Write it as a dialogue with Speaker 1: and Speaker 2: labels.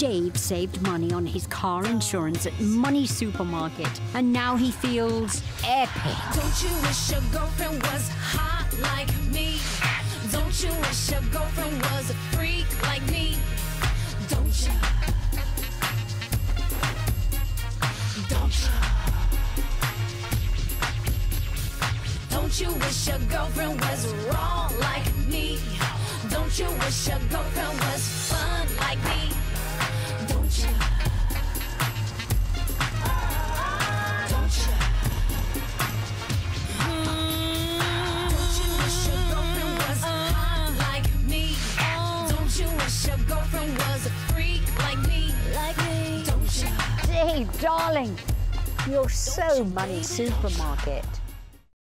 Speaker 1: Dave saved money on his car insurance at Money Supermarket, and now he feels epic.
Speaker 2: Don't you wish your girlfriend was hot like me? Don't you wish your girlfriend was a freak like me? Don't you? Don't you? Don't you wish your girlfriend was raw like me? Don't you wish your girlfriend was fun like me? Don't you? Don't you? Don't you wish your girlfriend was hot like me? Don't you wish your girlfriend was a freak like me? Like me? Don't you?
Speaker 1: Dave, darling, you're so Money Supermarket.